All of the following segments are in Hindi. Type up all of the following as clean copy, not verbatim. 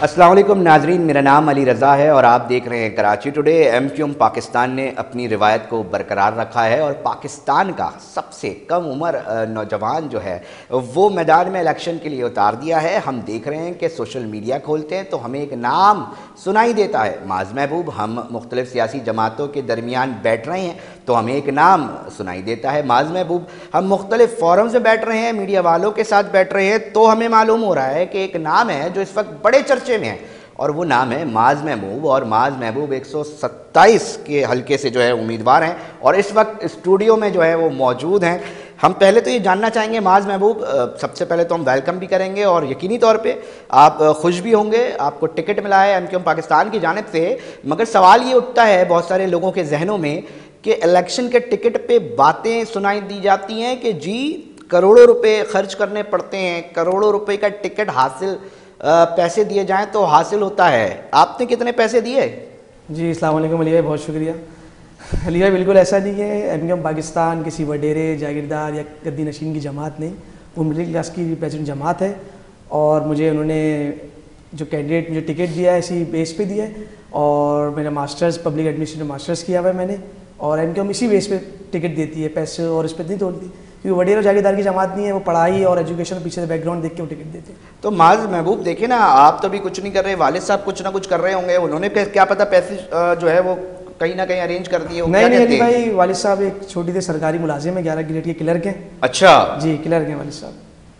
अस्सलाम वालेकुम नाजरीन, मेरा नाम अली रज़ा है और आप देख रहे हैं कराची टुडे। एमक्यूएम पाकिस्तान ने अपनी रिवायत को बरकरार रखा है और पाकिस्तान का सबसे कम उम्र नौजवान जो है वो मैदान में इलेक्शन के लिए उतार दिया है। हम देख रहे हैं कि सोशल मीडिया खोलते हैं तो हमें एक नाम सुनाई देता है, माज़ महबूब। हम मुख्तलिफ़ सियासी जमातों के दरमियान बैठ रहे हैं तो हमें एक नाम सुनाई देता है, माज़ महबूब। हम मुख्तलिफ़ फोरम से बैठ रहे हैं, मीडिया वालों के साथ बैठ रहे हैं तो हमें मालूम हो रहा है कि एक नाम है जो इस वक्त बड़े चर्चे में है और वो नाम है माज़ महबूब। और माज़ महबूब 127 के हल्के से जो है उम्मीदवार हैं और इस वक्त स्टूडियो में जो है वो मौजूद हैं। हम पहले तो ये जानना चाहेंगे माज़ महबूब, सबसे पहले तो हम वेलकम भी करेंगे और यकीनी तौर पे आप खुश भी होंगे, आपको टिकट मिला है एमक्यूएम पाकिस्तान की जानिब से। मगर सवाल ये उठता है बहुत सारे लोगों के जहनों में कि इलेक्शन के टिकट पे बातें सुनाई दी जाती हैं कि जी करोड़ों रुपए खर्च करने पड़ते हैं, करोड़ों रुपए का टिकट हासिल पैसे दिए जाएं तो हासिल होता है। आपने कितने पैसे दिए? जी अस्सलाम वालेकुम अली भाई, बहुत शुक्रिया। अली भाई बिल्कुल ऐसा नहीं है, एमक्यूएम पाकिस्तान किसी वडेरे जागीरदार या गद्दी नशीन की जमात नहीं, वो मिडिल क्लास की रिप्रेजेंट जमात है और मुझे उन्होंने जो कैंडिडेट मुझे टिकट दिया है इसी बेस पे दिया है और मेरा मास्टर्स पब्लिक एडमिनिस्ट्रेशन मास्टर्स किया हुआ है मैंने और एमक्यूएम इसी बेस पे टिकट देती है, पैसे और इस पर नहीं तोड़ती क्योंकि वडेर और जागीरदार की जमात नहीं है, वो पढ़ाई और एजुकेशन पीछे से बैकग्राउंड देख के वो टिकट देते हैं। तो माज़ महबूब देखिए ना, आप तो भी कुछ नहीं कर रहे, वालिद साहब कुछ ना कुछ कर रहे होंगे, उन्होंने क्या पता पैसे जो है वो कहीं ना कहीं अरेंज कर दिए होंगे। नहीं अली भाई, वालिद साहब एक छोटी सी सरकारी मुलाजिम है, 11 ग्रेड के क्लर्क हैं। अच्छा जी क्लर्क हैं वालिद साहब।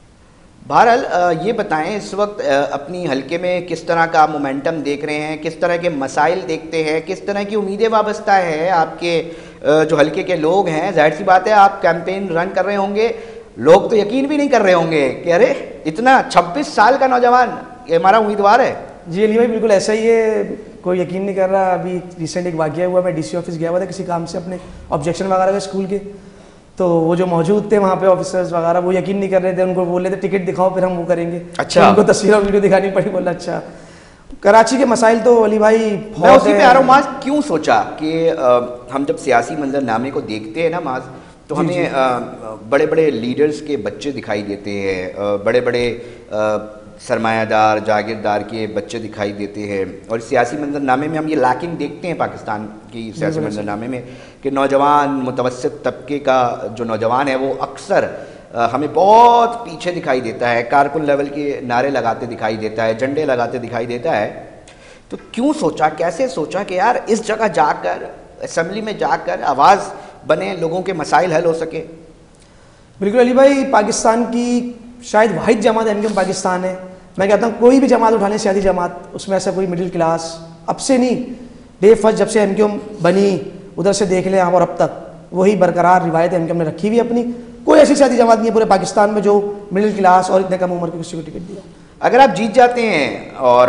बहरहाल ये बताएं इस वक्त अपनी हल्के में किस तरह का मोमेंटम देख रहे हैं, किस तरह के मसाइल देखते हैं, किस तरह की उम्मीदें वाबस्ता है आपके जो हल्के के लोग हैं। जाहिर सी बात है आप कैंपेन रन कर रहे होंगे, लोग तो यकीन भी नहीं कर रहे होंगे कि अरे इतना 26 साल का नौजवान ये हमारा उम्मीदवार है। जी अली भाई बिल्कुल ऐसा ही है, कोई यकीन नहीं कर रहा। अभी रिसेंट एक वाक़या हुआ, मैं डीसी ऑफिस गया हुआ था किसी काम से अपने ऑब्जेक्शन वगैरह के स्कूल के, तो वो जो मौजूद थे वहाँ पे ऑफिसर्स वगैरह वो यकीन नहीं कर रहे थे, उनको बोल रहे थे टिकट दिखाओ फिर हम वो करेंगे। अच्छा तो उनको तस्वीर वीडियो दिखानी पड़ी, बोला अच्छा। कराची के मसाइल तो अली भाई मैं उसी पे आ रहा हूँ माज़, क्यों सोचा कि हम जब सियासी मंजरनामे को देखते हैं ना माज़ तो हमें बड़े बड़े लीडर्स के बच्चे दिखाई देते हैं, बड़े बड़े सरमायादार जागीरदार के बच्चे दिखाई देते हैं और सियासी मंजरनामे में हम ये लैकिंग देखते हैं पाकिस्तान की सियासी मंजरनामे में कि नौजवान मुतवस्सित तबके का जो नौजवान है वो अक्सर हमें बहुत पीछे दिखाई देता है, कारकुन लेवल के नारे लगाते दिखाई देता है, झंडे लगाते दिखाई देता है। तो क्यों सोचा, कैसे सोचा कि यार इस जगह जाकर असम्बली में जाकर आवाज़ बने, लोगों के मसाइल हल हो सके? बिल्कुल अली भाई, पाकिस्तान की शायद वाहिद जमात एमक्यूएम पाकिस्तान है। मैं कहता हूँ कोई भी जमात उठा लें सियासी जमात, उसमें ऐसा कोई मिडिल क्लास अब से नहीं, डे फर्स्ट जब से एमक्यूएम बनी उधर से देख लें और अब तक वही बरकरार रिवायत एमक्यूएम ने रखी हुई अपनी। कोई ऐसी सियासी जमात नहीं है पूरे पाकिस्तान में जो मिडिल क्लास और इतने कम उम्र के किसी को टिकट दिया। अगर आप जीत जाते हैं और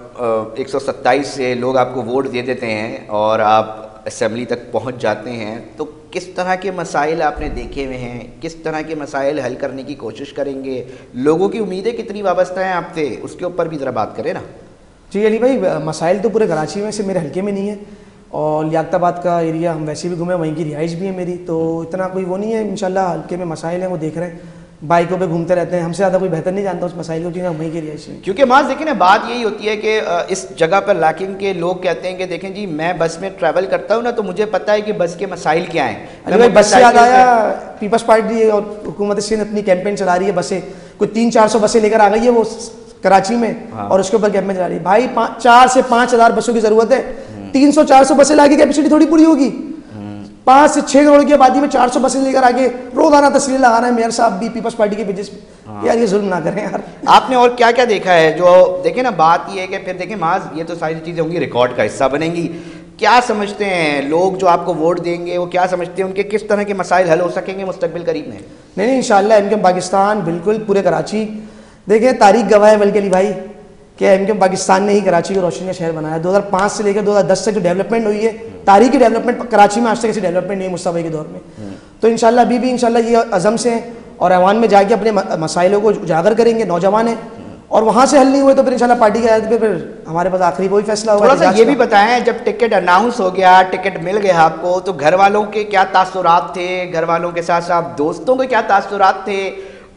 127 से लोग आपको वोट दे देते हैं और आप असम्बली तक पहुंच जाते हैं तो किस तरह के मसाइल आपने देखे हुए हैं, किस तरह के मसाइल हल करने की कोशिश करेंगे, लोगों की उम्मीदें कितनी वाबस्ता हैं आपसे, उसके ऊपर भी ज़रा बात करें ना। जी अली भाई, मसाइल तो पूरे कराची में से मेरे हल्के में नहीं है और लियाकताबाद का एरिया हम वैसे भी घूमे, वहीं की रिहाइश भी है मेरी, तो इतना कोई वो नहीं है। इंशाल्लाह हल्के में मसाइल हैं वो देख रहे हैं, बाइकों पे घूमते रहते हैं, हमसे ज़्यादा कोई बेहतर नहीं जानता उस मसाइल को कि हम वहीं के रिहाइश हैं। क्योंकि माज़ देखिए ना, बात यही होती है कि इस जगह पर लैकिंग के लोग कहते हैं कि देखें जी मैं बस में ट्रैवल करता हूँ ना तो मुझे पता है कि बस के मसाइल क्या हैं। बस से याद आया, पीपल्स पार्टी और हुकूमत सिंध अपनी कैंपेन चला रही है, बसें कोई 300-400 बसें लेकर आ गई है वो कराची में। हाँ। और उसके ऊपर कैंपेन चला रही है। भाई 4 से 5 हज़ार बसों की जरूरत है, 300-400 बसें लाके कैपेसिटी थोड़ी पूरी होगी। 5 से 6 करोड़ की आबादी में 400 बसें लेकर आगे रोजाना तस्वीर लगाना है मेयर साहब भी पीपल्स पार्टी के पेजेस पे। हाँ। यार ये जुल्म ना करें यार। आपने और क्या क्या देखा है जो देखे ना, बात ये है कि फिर देखें माज़ ये तो सारी चीज़ें होंगी रिकॉर्ड का हिस्सा बनेंगी। क्या समझते हैं लोग जो आपको वोट देंगे, वो क्या समझते हैं उनके किस तरह के मसाइल हल हो सकेंगे मुस्तकबिल करीब में? नहीं इंशाल्लाह एमक्यूएम पाकिस्तान बिल्कुल पूरे कराची, देखें तारीख गवाह है बल्कि अली भाई कि एमक्यूएम पाकिस्तान ने ही कराची को रोशनी का शहर बनाया। 2005 से लेकर 2010 तक जो डेवलपमेंट हुई है, तारीखी डेवलपमेंट कराची में आज तक ऐसी डेवलपमेंट नहीं है मुस्तफा भाई के दौर में। तो इंशाल्लाह अभी भी इंशाल्लाह ये अज़म से हैं और ऐवान में जाके अपने मसाइलों को उजागर करेंगे, नौजवान हैं और वहाँ से हल नहीं हुए तो फिर इंशाल्लाह पार्टी के आयत पे फिर हमारे पास आखिरी वही फैसला होगा। थोड़ा सा ये भी बताएं, जब टिकट अनाउंस हो गया, टिकट मिल गया आपको, तो घर वालों के क्या तासुरात थे, घर वालों के साथ साथ दोस्तों के क्या तासुरात थे,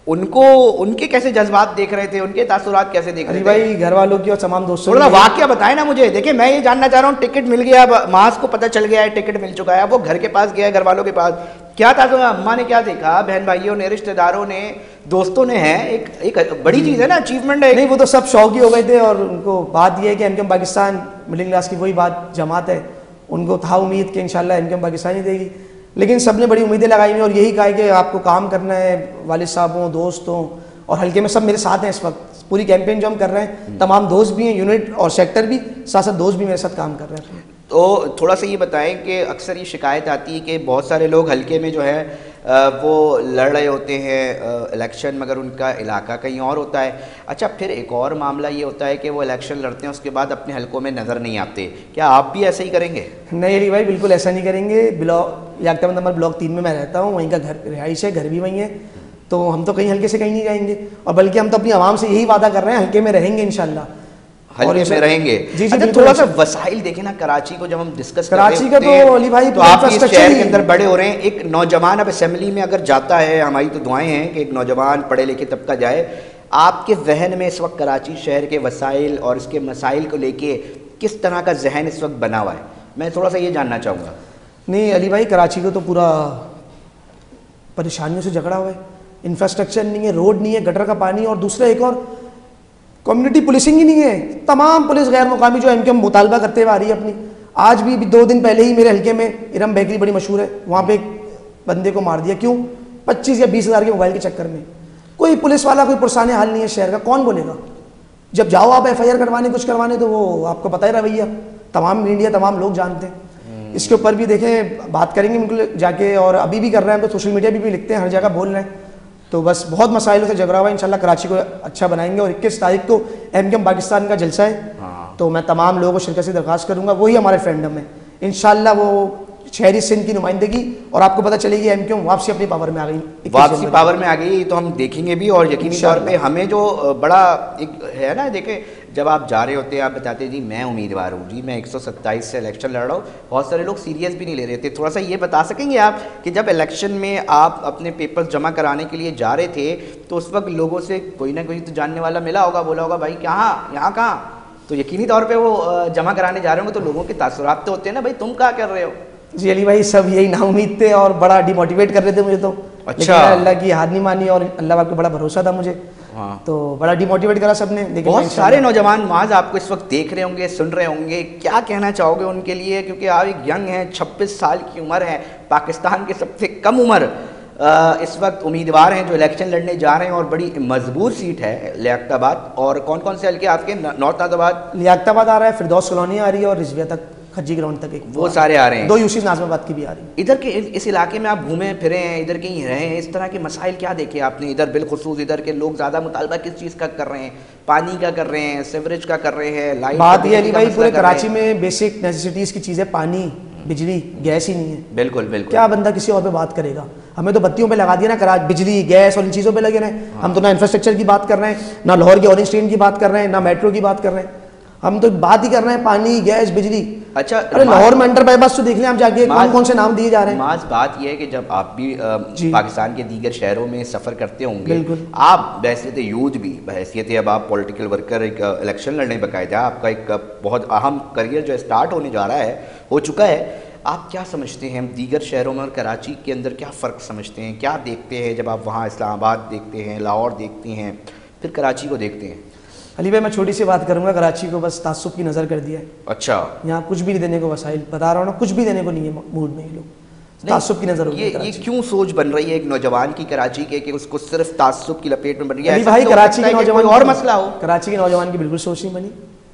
उनको उनके कैसे जज्बात देख रहे थे, उनके तासुरात कैसे देख रहे थे? भाई घर वालों की और तमाम दोस्तों थोड़ा वाकया बताए ना मुझे। देखिए मैं ये जानना चाह रहा हूँ, टिकट मिल गया, मास को पता चल गया है टिकट मिल चुका है, वो घर के पास गया है, घर वालों के पास, क्या था? तो अम्मा ने क्या देखा, बहन भाइयों ने, रिश्तेदारों ने, दोस्तों ने, है एक बड़ी चीज़ है ना, अचीवमेंट है। नहीं वो तो सब शौक ही हो गए थे, और उनको बात यह है कि एमकेएम पाकिस्तान मिडिल क्लास की वही बात जमात है, उनको था उम्मीद कि इंशाल्लाह एमकेएम पाकिस्तान ही देगी, लेकिन सबने बड़ी उम्मीदें लगाई हुई और यही कहा कि आपको काम करना है, वालिद साहबों, दोस्तों और हल्के में सब मेरे साथ हैं इस वक्त। पूरी कैंपेन जो हम कर रहे हैं, तमाम दोस्त भी हैं, यूनिट और सेक्टर भी, साथ साथ दोस्त भी मेरे साथ काम कर रहे हैं। तो थोड़ा सा ये बताएं कि अक्सर ये शिकायत आती है कि बहुत सारे लोग हल्के में जो है वो लड़ रहे होते हैं इलेक्शन, मगर उनका इलाका कहीं और होता है। अच्छा, फिर एक और मामला ये होता है कि वो इलेक्शन लड़ते हैं, उसके बाद अपने हलकों में नज़र नहीं आते। क्या आप भी ऐसा ही करेंगे? नहीं अली भाई, बिल्कुल ऐसा नहीं करेंगे। याकताबाद नंबर ब्लॉक 3 में मैं रहता हूँ, वहीं का घर रिहाइश है, घर भी वहीं है, तो हम तो कहीं हल्के से कहीं नहीं जाएंगे, और बल्कि हम तो अपनी आवाम से यही वादा कर रहे हैं, हल्के में रहेंगे इंशाल्लाह, हल्के में रहेंगे। जी अच्छा, थोड़ा सा वसाइल देखें ना, कराची को जब हम डिस्कस कराची का तो अली भाई तो आप इस शहर के अंदर बड़े हो रहे हैं, एक नौजवान अब असेंबली में अगर जाता है, हमारी तो दुआएं हैं कि एक नौजवान पढ़े लिखे तबका जाए, आपके जहन में इस वक्त कराची शहर के वसाइल और इसके मसाइल को लेके किस तरह का जहन इस वक्त बना हुआ है? मैं थोड़ा सा ये जानना चाहूँगा। नहीं अली भाई, कराची को तो पूरा परेशानियों से झगड़ा हुआ है, इंफ्रास्ट्रक्चर नहीं है, रोड नहीं है, गटर का पानी, और दूसरा एक और कम्युनिटी पुलिसिंग ही नहीं है। तमाम पुलिस गैर मुकामी जो एमकेएम मुतालबा करते हुए आ रही है अपनी, आज भी 2 दिन पहले ही मेरे हल्के में इरम बेकरी बड़ी मशहूर है, वहाँ पे एक बंदे को मार दिया। क्यों? 25 या 20 हज़ार के मोबाइल के चक्कर में। कोई पुलिस वाला कोई पुरसाने हाल नहीं है शहर का, कौन बोलेगा? जब जाओ आप FIR करवाने, कुछ करवाने, तो वो आपको पता ही रवैया तमाम मीडिया, तमाम लोग जानते हैं। इसके ऊपर भी देखें, बात करेंगे बिल्कुल जाके, और अभी भी कर रहे हैं, हम तो सोशल मीडिया भी लिखते हैं, हर जगह बोल रहे हैं। तो बस बहुत मसाइलों से झगड़ा हुआ है, इंशाल्लाह कराची को अच्छा बनाएंगे। और 21 तारीख को एमकेएम पाकिस्तान का जलसा है, तो मैं तमाम लोगों को शिरकत से दरख्वास्त करूंगा, वही हमारे फ्रेंडम है, इंशाल्लाह वो शहरी सिंध की नुमाइंदगी, और आपको पता चलेगी एमकेएम वापसी अपनी पावर में आ गई, वापसी पावर में आ गई, तो हम देखेंगे भी। और यकीनी तौर पे हमें जो बड़ा एक है ना, देखें जब आप जा रहे होते हैं, आप बताते हैं जी मैं उम्मीदवार हूँ, जी मैं 127 से इलेक्शन लड़ रहा हूँ, बहुत सारे लोग सीरियस भी नहीं ले रहे थे। थोड़ा सा ये बता सकेंगे आप कि जब इलेक्शन में आप अपने पेपर्स जमा कराने के लिए जा रहे थे, तो उस वक्त लोगों से कोई ना कोई तो जानने वाला मिला होगा, बोला होगा भाई कहाँ, यहाँ कहाँ? तो यकीनी तौर पर वो जमा कराने जा रहे होंगे, तो लोगों के तासुरात तो होते हैं ना, भाई तुम क्या कर रहे हो? जी अली भाई, सब यही नाउम्मीद थे और बड़ा डिमोटिवेट कर रहे थे मुझे तो। अच्छा, अल्लाह की हार नहीं मानी और अल्लाह बाप का बड़ा भरोसा था मुझे। हाँ। तो बड़ा डिमोटिवेट करा सबने। लेकिन बहुत सारे नौजवान माज आपको इस वक्त देख रहे होंगे, सुन रहे होंगे, क्या कहना चाहोगे उनके लिए? क्योंकि आप एक यंग हैं, 26 साल की उम्र है, पाकिस्तान के सबसे कम उम्र इस वक्त उम्मीदवार हैं जो इलेक्शन लड़ने जा रहे हैं, और बड़ी मजबूत सीट है लियाकताबाद। और कौन कौन से हल्के आपके? नॉर्थ नाज़ाबाद, लियाकताबाद आ रहा है, फिरदौस कॉलोनी आ रही है, और रिजविया तक, खज्जी ग्राउंड तक, एक वो सारे आ रहे हैं। 2 यूसी नाज़िमाबाद की भी आ रही है। इधर के इस इलाके में आप घूमे फिरे हैं, इधर कहीं रहे हैं, इस तरह के मसाइल क्या देखे आपने इधर? बिलखुसूस इधर के लोग ज़्यादा मुतालबा किस चीज़ का कर रहे हैं? पानी का कर रहे हैं, सीवरेज का कर रहे हैं, लाइट? बात ये अली भाई, पूरे कराची में बेसिक नेसेसिटीज़ की चीज़ें, पानी, बिजली, गैस ही नहीं है। बिल्कुल बिल्कुल। क्या बंदा किसी और पे बात करेगा? हमें तो बत्तियों पे लगा दिया ना, बिजली, गैस और इन चीज़ों पे लगे रहे। हम तो ना इंफ्रास्ट्रक्चर की बात कर रहे हैं, ना लाहौर की ऑरेंज ट्रेन की बात कर रहे हैं, ना मेट्रो की बात कर रहे हैं, हम तो बात ही कर रहे हैं पानी, गैस, बिजली। अच्छा, अरे लाहौर में अंडर बाईपास तो देख लें आप जाके, कौन कौन से नाम दिए जा रहे हैं। माज बात यह है कि जब आप भी पाकिस्तान के दीगर शहरों में सफ़र करते होंगे, आप बहैसियत यूथ भी, बहैसियत अब आप पॉलिटिकल वर्कर, एक इलेक्शन लड़ने बाकायदा आपका एक बहुत अहम करियर जो स्टार्ट होने जा रहा है, हो चुका है। आप क्या समझते हैं दीगर शहरों में और कराची के अंदर क्या फ़र्क समझते हैं? क्या देखते हैं जब आप वहाँ इस्लामाबाद देखते हैं, लाहौर देखते हैं, फिर कराची को देखते हैं? अली भाई, मैं छोटी सी बात करूंगा, कराची को बस तासुब की नज़र कर दिया है। अच्छा, यहाँ कुछ भी नहीं देने को, वसाइल बता रहा हूँ ना, कुछ भी देने को नहीं है मूड में, ये लोग तासुब की नज़र। ये क्यों सोच बन रही है एक नौजवान की कराची के कि उसको सिर्फ तासुब की लपेट में बन रही है? भाई कराची के नौजवान और मसला हो, कराची के नौजवान की बिल्कुल सोच नहीं बनी।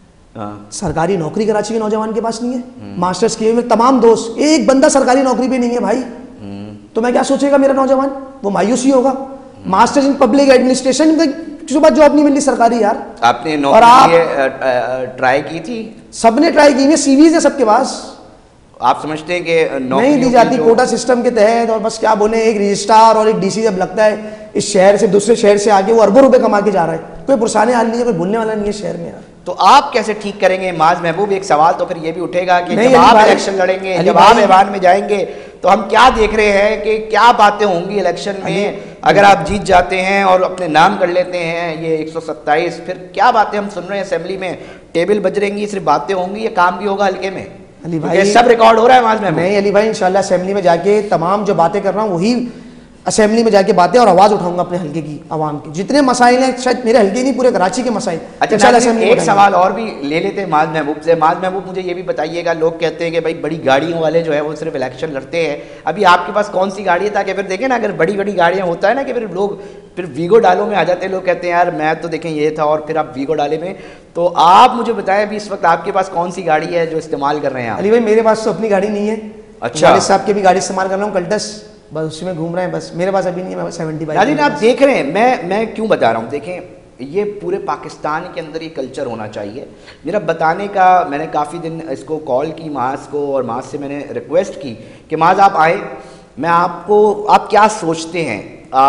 सरकारी नौकरी कराची के नौजवान के पास नहीं है, मास्टर्स किए हुए तमाम दोस्त, एक बंदा सरकारी नौकरी पे नहीं है भाई। तो मैं क्या सोचेगा मेरा नौजवान? वो मायूस ही होगा। मास्टर्स इन पब्लिक एडमिनिस्ट्रेशन, किसी बात जॉब नहीं मिल रही सरकारी यार। आपने नौकरी ट्राई की थी? सबने ट्राई की है, सीवीज है सबके पास। आप समझते हैं कि नहीं दी जाती कोटा सिस्टम के तहत, और बस क्या बोले, एक रजिस्ट्रार और एक डीसी जब लगता है इस शहर से दूसरे शहर से आगे, वो अरबों रुपए कमा के जा रहा है, कोई पुरसाने हाल नहीं है, कोई बोलने वाला नहीं है शहर में यार। तो आप कैसे ठीक करेंगे माज महबूब? एक सवाल तो फिर ये भी उठेगा कि जब आप इलेक्शन लड़ेंगे, जब आप ऐवान में जाएंगे, तो हम क्या देख रहे हैं कि क्या बातें होंगी इलेक्शन में? अगर आप जीत जाते हैं और अपने नाम कर लेते हैं ये 127, फिर क्या बातें हम सुन रहे हैं असेंबली में, टेबल बज रहेंगी, सिर्फ बातें होंगी, ये काम भी होगा हल्के में? अली भाई सब रिकॉर्ड हो रहा है माज में। मैं अली भाई इंशाल्लाह असेंबली में जाके तमाम जो बातें कर रहा हूँ वही असेंबली में जाके बातें और आवाज़ उठाऊंगा अपने हल्के की आवाम की, जितने मसाइल हैं, शायद मेरे हल्के नहीं पूरे कराची के मसाइल। अच्छा, एक सवाल और भी ले लेते हैं माज महबूब से। माज महबूब, मुझे ये भी बताइएगा, लोग कहते हैं कि भाई बड़ी गाड़ियों वाले जो है वो सिर्फ इलेक्शन लड़ते हैं, अभी आपके पास कौन सी गाड़ी है? ताकि फिर देखें ना, अगर बड़ी बड़ी गाड़ियाँ होता है ना कि फिर लोग फिर वीगो डालो में आ जाते हैं, लोग कहते हैं यार मैं तो देखें ये था और फिर आप वीगो डाले में। तो आप मुझे बताएं अभी इस वक्त आपके पास कौन सी गाड़ी है जो इस्तेमाल कर रहे हैं? अली भाई मेरे पास तो अपनी गाड़ी नहीं है। अच्छा, वालिद साहब की भी गाड़ी इस्तेमाल कर रहा हूँ, कल्टस, बस उसी में घूम रहे हैं, बस मेरे पास अभी नहीं है। मैं 70 नाज़रीन आप देख रहे हैं, मैं क्यों बता रहा हूँ, देखें ये पूरे पाकिस्तान के अंदर ये कल्चर होना चाहिए। मेरा बताने का, मैंने काफ़ी दिन इसको कॉल की माज को, और माज से मैंने रिक्वेस्ट की कि माज आप आए, मैं आपको, आप क्या सोचते हैं,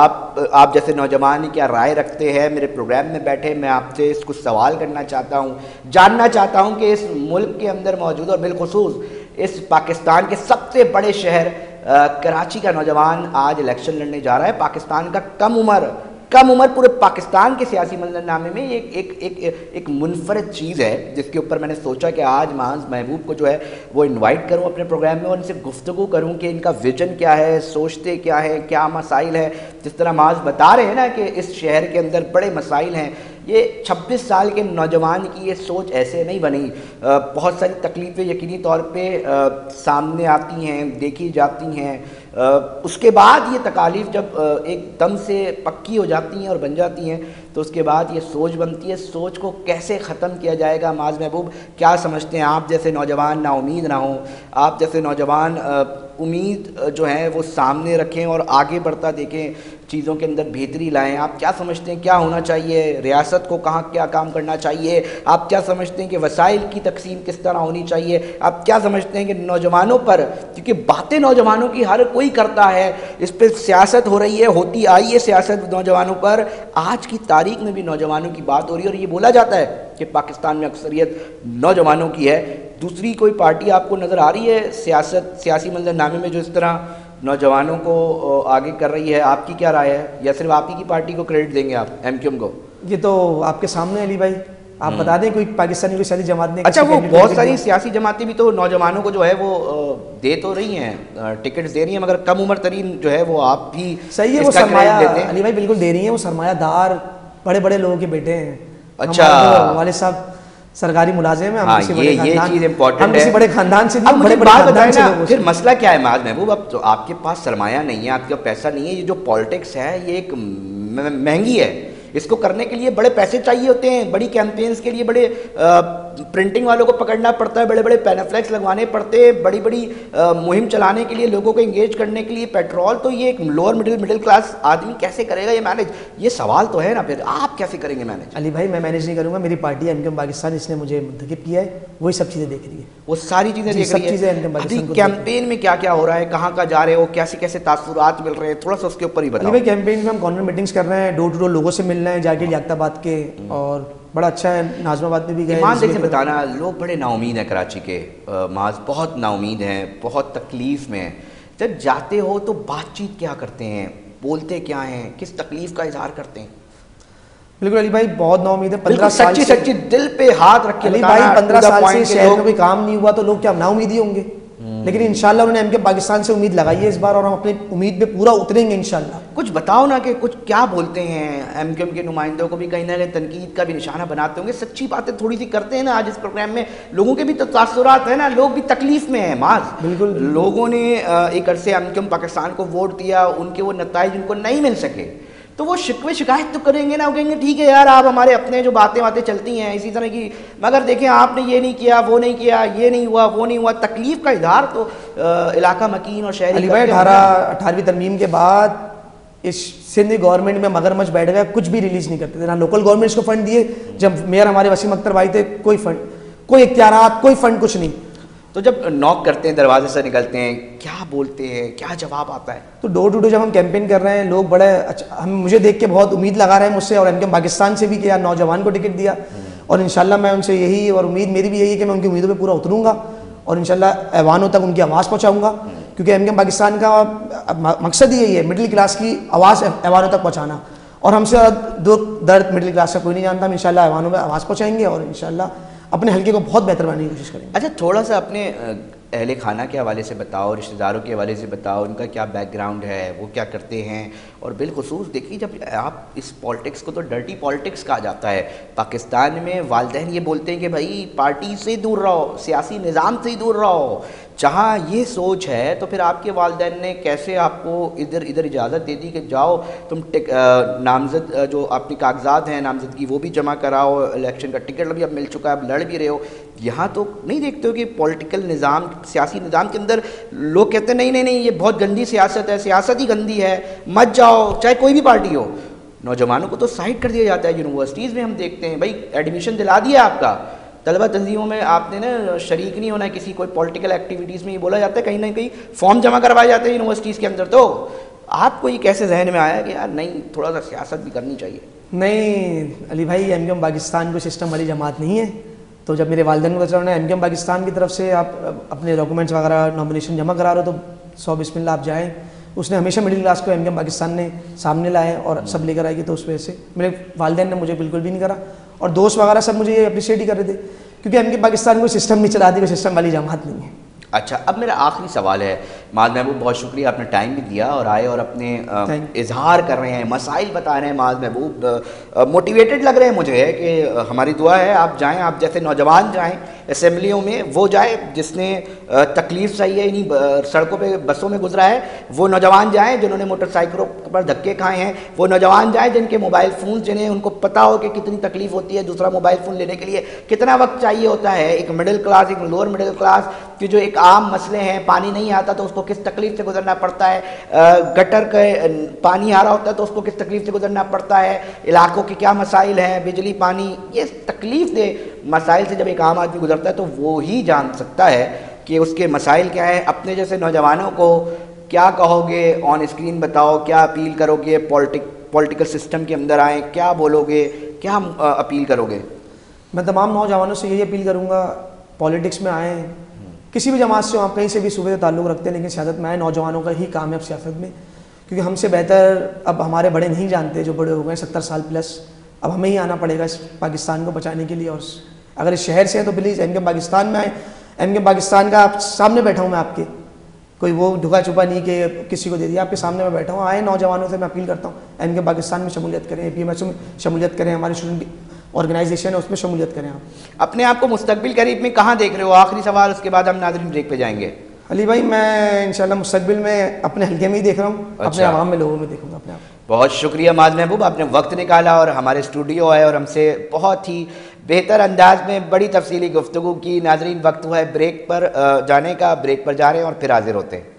आप जैसे नौजवान क्या राय रखते हैं, मेरे प्रोग्राम में बैठे, मैं आपसे कुछ सवाल करना चाहता हूँ, जानना चाहता हूँ कि इस मुल्क के अंदर मौजूद और बिलखुसूस इस पाकिस्तान के सबसे बड़े शहर कराची का नौजवान आज इलेक्शन लड़ने जा रहा है। पाकिस्तान का कम उम्र पूरे पाकिस्तान के सियासी मंजरनामे में एक मुनफरद चीज़ है, जिसके ऊपर मैंने सोचा कि आज माज महबूब को जो है वो इनवाइट करूं अपने प्रोग्राम में और इनसे गुफ्तगू करूं कि इनका विजन क्या है, सोचते क्या है, क्या मसाइल है। जिस तरह माज बता रहे हैं ना कि इस शहर के अंदर बड़े मसाइल हैं, ये 26 साल के नौजवान की ये सोच ऐसे नहीं बनी। बहुत सारी तकलीफ़ें यकीनी तौर पे सामने आती हैं, देखी जाती हैं, उसके बाद ये तकालीफ जब एकदम से पक्की हो जाती हैं और बन जाती हैं तो उसके बाद ये सोच बनती है। सोच को कैसे ख़त्म किया जाएगा, माज महबूब क्या समझते हैं? आप जैसे नौजवान ना उम्मीद ना हो, आप जैसे नौजवान उम्मीद जो है वो सामने रखें और आगे बढ़ता देखें, चीज़ों के अंदर बेहतरी लाएं। आप क्या समझते हैं क्या होना चाहिए, रियासत को कहाँ क्या काम करना चाहिए? आप क्या समझते हैं कि वसाइल की तकसीम किस तरह होनी चाहिए? आप क्या समझते हैं कि नौजवानों पर, क्योंकि बातें नौजवानों की हर कोई करता है, इस पर सियासत हो रही है, होती आई है सियासत नौजवानों पर, आज की तारीख में भी नौजवानों की बात हो रही है और ये बोला जाता है कि पाकिस्तान में अक्सरियत नौजवानों की है। दूसरी कोई पार्टी आपको नज़र आ रही है सियासी मंजरनामे में जो इस तरह नौजवानों को आगे कर रही है? आपकी क्या राय है, या सिर्फ आप ही की पार्टी को क्रेडिट देंगे आप, MQM को? ये तो आपके सामने अली भाई, आप बता दें कोई पाकिस्तानी कोई सियासी जमात ने। अच्छा, वो बहुत सारी सियासी जमातें भी तो नौजवानों को जो है वो दे तो रही हैं, टिकट्स दे रही हैं, मगर कम उम्र तरीन जो है वो आप भी सही है, वो सरमाया अली भाई बिल्कुल दे रही हैं, वो सरमायादार बड़े बड़े लोगों के बेटे हैं। अच्छा, वालिद साहब सरकारी मुलाजिम है, हाँ, ये चीज़ इम्पोर्टेंट है। हम किसी बड़े खानदान से नहीं, बड़े बात बताएं ना, फिर मसला क्या है माज महबूब? अब तो आपके पास सरमाया नहीं है, आपके पास पैसा नहीं है, ये जो पॉलिटिक्स है ये एक महंगी है, इसको करने के लिए बड़े पैसे चाहिए होते हैं, बड़ी कैंपेन्स के लिए बड़े प्रिंटिंग वालों को पकड़ना पड़ता है, बड़े बड़े पैनाफ्लेक्स लगवाने पड़ते हैं, बड़ी बड़ी मुहिम चलाने के लिए, लोगों को इंगेज करने के लिए पेट्रोल। तो ये एक लोअर मिडिल क्लास आदमी कैसे करेगा ये मैनेज? ये सवाल तो है ना, फिर आप कैसे करेंगे मैनेज? अली भाई मैं मैनेज नहीं करूँगा, मेरी पार्टी MQM पाकिस्तान, इसने मुझे मुंतखब किया है, वही सब चीज़ें देख रही है, वो सारी चीज़ें देख रही है। अभी कैंपेन में क्या क्या हो रहा है, कहाँ का जा रहे हो, कैसे कैसे तासुरात मिल रहे हैं, थोड़ा सा उसके ऊपर ही बताओ। अली भाई कैंपेन में हम कॉर्नर मीटिंग्स कर रहे हैं, डोर टू डोर लोगों से मिल रहे हैं, जाके लियाकताबाद के, और बड़ा अच्छा है, नाजमाबाद में भी गए। ईमानदारी से बताना, लोग बड़े नाउमीद हैं कराची के, माज बहुत नाउमीद हैं, बहुत तकलीफ़ में हैं। जब जाते हो तो बातचीत क्या करते हैं, बोलते क्या हैं, किस तकलीफ़ का इजहार करते हैं? बिल्कुल अली भाई बहुत नाउमीद है, 15 साल सच्ची दिल पे हाथ रख के अली भाई 15 साल से शहर में कोई काम नहीं हुआ तो लोग क्या नाउमीद होंगे? लेकिन इंशाल्लाह उन्होंने MQM पाकिस्तान से उम्मीद लगाई है इस बार, और हम अपनी उम्मीद पे पूरा उतरेंगे इंशाल्लाह। कुछ बताओ ना कि कुछ क्या बोलते हैं, MQM के नुमाइंदों को भी कहीं ना कहीं तनकीद का भी निशाना बनाते होंगे, सच्ची बातें थोड़ी सी करते हैं ना। आज इस प्रोग्राम में लोगों के भी तो तासुरात है ना, लोग भी तकलीफ में हैं माज। बिल्कुल, लोगों ने एक अरसे MQM पाकिस्तान को वोट दिया, उनके वो नताइज उनको नहीं मिल सके, तो वो शिकवे शिकायत तो करेंगे ना, वो कहेंगे ठीक है यार आप हमारे अपने जो बातें चलती हैं इसी तरह की, मगर देखें आपने ये नहीं किया, वो नहीं किया, ये नहीं हुआ, वो नहीं हुआ। तकलीफ का इजहार तो इलाका मकीन और शहरी 18वीं तरमीम के बाद इस सिंध गवर्नमेंट में मगरमच्छ बैठ गया, कुछ भी रिलीज नहीं करते थे, ना लोकल गवर्नमेंट्स को फंड दिए, जब मेयर हमारे वसीम अख्तर भाई थे कोई फंड, कोई इख्तियारात, कोई फंड, कुछ नहीं। तो जब नॉक करते हैं, दरवाजे से निकलते हैं, क्या बोलते हैं, क्या जवाब आता है? तो डोर टू डोर जब हम कैंपेन कर रहे हैं, लोग बड़े अच्छा, हम मुझे देख के बहुत उम्मीद लगा रहे हैं मुझसे, और MQM पाकिस्तान से भी कि यार नौजवान को टिकट दिया, और इंशाल्लाह मैं उनसे यही, और उम्मीद मेरी भी यही है कि मैं उनकी उम्मीदों पे पूरा उतरूंगा और इंशाल्लाह ऐवानों तक उनकी आवाज़ पहुँचाऊँगा, क्योंकि MQM पाकिस्तान का मकसद यही है, मिडिल क्लास की आवाज़ ऐवानों तक पहुँचाना, और हमसे दुख दर्द मिडिल क्लास का कोई नहीं जानता। हम इंशाल्लाह ऐवानों में आवाज़ पहुँचाएंगे और इंशाल्लाह अपने हल्के को बहुत बेहतर बनाने की कोशिश करेंगे। अच्छा, थोड़ा सा अपने अहले खाना के हवाले से बताओ, रिश्तेदारों के हवाले से बताओ, उनका क्या बैकग्राउंड है, वो क्या करते हैं। और बिलखुसूस देखिए, जब आप इस पॉलिटिक्स को तो डर्टी पॉलिटिक्स कहा जाता है पाकिस्तान में, वालिदैन ये बोलते हैं कि भाई पार्टी से दूर रहो, सियासी निज़ाम से ही दूर रहो। जहाँ ये सोच है तो फिर आपके वालिदैन ने कैसे आपको इधर इजाज़त दे दी कि जाओ तुम नामज़द जो आपके कागजात हैं नामज़दगी वो भी जमा कराओ, इलेक्शन का टिकट भी अब मिल चुका है, अब लड़ भी रहे हो। यहाँ तो नहीं देखते हो कि पॉलिटिकल निज़ाम, सियासी निज़ाम के अंदर लोग कहते हैं नहीं नहीं नहीं, ये बहुत गंदी सियासत है, सियासत ही गंदी है, मत जाओ, चाहे कोई भी पार्टी हो। नौजवानों को तो साइड कर दिया जाता है। यूनिवर्सिटीज़ में हम देखते हैं भाई एडमिशन दिला दिया आपका, तलबा तंजीमों में आपने ना शरीक नहीं होना है किसी कोई पॉलिटिकल एक्टिविटीज़ में, ये बोला जाता है, कहीं ना कहीं फॉर्म जमा करवाए जाते हैं यूनिवर्सिटीज़ के अंदर। तो आपको ये कैसे जहन में आया कि यार नहीं, थोड़ा सा सियासत भी करनी चाहिए? नहीं अली भाई, एमकेएम पाकिस्तान को सिस्टम वाली जमात नहीं है। तो जब मेरे वालिदैन को चला एमकेएम पाकिस्तान की तरफ से आप अपने डॉक्यूमेंट्स वगैरह नॉमिनेशन जमा करा रहे हो तो 100 बिस्मिल्लाह आप जाएँ। उसने हमेशा मिडिल क्लास को एमकेएम पाकिस्तान ने सामने लाए और सब लेकर आएगी, तो उस वजह से मेरे वालिदैन ने मुझे बिल्कुल भी नहीं करा, और दोस्त वगैरह सब मुझे ये अप्रिशिएट ही कर रहे थे, क्योंकि एमकेएम पाकिस्तान को सिस्टम नहीं चलाती, कोई सिस्टम वाली जमात नहीं है। अच्छा, अब मेरा आखिरी सवाल है माज महबूब, बहुत शुक्रिया आपने टाइम भी दिया और आए और अपने इजहार कर रहे हैं, मसाइल बता रहे हैं। माज महबूब मोटिवेटेड लग रहे हैं मुझे कि हमारी दुआ है आप जाएं, आप जैसे नौजवान जाएं असम्बलियों में, वो जाए जिसने तकलीफ़ सही है इन्हीं सड़कों पे बसों में गुजरा है, वो नौजवान जाएं जिन्होंने मोटरसाइकिलों पर धक्के खाए हैं, वो नौजवान जाएं जिनके मोबाइल फ़ोन, जिन्हें उनको पता हो कि कितनी तकलीफ़ होती है दूसरा मोबाइल फ़ोन लेने के लिए, कितना वक्त चाहिए होता है। एक मिडिल क्लास, एक लोअर मिडिल क्लास की जो एक आम मसले हैं, पानी नहीं आता तो उसको किस तकलीफ़ से गुजरना पड़ता है, गटर के पानी आ रहा होता है तो उसको किस तकलीफ़ से गुजरना पड़ता है, इलाकों के क्या मसाइल हैं, बिजली पानी, ये तकलीफ़ दे मसाइल से जब एक आम आदमी गुजरता है तो वो ही जान सकता है कि उसके मसाइल क्या है। अपने जैसे नौजवानों को क्या कहोगे, ऑन स्क्रीन बताओ, क्या अपील करोगे, पॉलिटिकल सिस्टम के अंदर आएँ, क्या बोलोगे, क्या अपील करोगे? मैं तमाम नौजवानों से यही अपील करूँगा, पॉलिटिक्स में आएँ, किसी भी जमात से हो, आप कहीं से भी सूबे से ताल्लुक़ रखते हैं, लेकिन सियासत में आए। नौजवानों का ही काम है अब सियासत में, क्योंकि हमसे बेहतर अब हमारे बड़े नहीं जानते, जो बड़े हो गए 70 साल प्लस। अब हमें ही आना पड़ेगा इस पाकिस्तान को बचाने के लिए। और अगर इस शहर से हैं तो प्लीज़ एमकेएम पाकिस्तान में आए। एमकेएम पाकिस्तान का आप सामने बैठा हूँ मैं, आपके कोई वो ढुका छुपा नहीं कि किसी को दे दिया, आपके सामने मैं बैठा हूँ। आए, नौजवानों से मैं अपील करता हूँ एमकेएम पाकिस्तान में शमूलियत करें, एपीएमएस में शमूलियत करें, हमारी स्टूडेंट ऑर्गेनाइजेशन है उसमें शमूलियत करें। आप अपने आप को मुस्तकबिल करीब में कहाँ देख रहे हो? आखिरी सवाल, उसके बाद हम नाज़रीन ब्रेक पे जाएंगे। अली भाई, मैं इंशाल्लाह मुस्तकबिल में अपने हल्के में ही देख रहा हूँ। अच्छा। अपने आवाम में, लोगों में देखूँगा अपने आप। बहुत शुक्रिया माज महबूब, आपने वक्त निकाला और हमारे स्टूडियो आए और हमसे बहुत ही बेहतर अंदाज में बड़ी तफसीली गुफ्तगू की। नाज़रीन, वक्त हुआ है ब्रेक पर जाने का, ब्रेक पर जा रहे हैं और फिर हाजिर होते हैं।